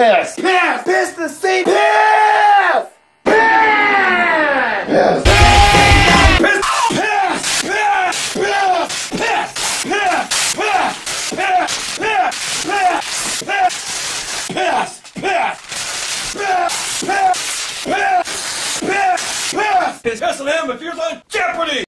piss. Piss! Piss the seat! Piss! Piss! Piss! Piss him if you're on Jeopardy!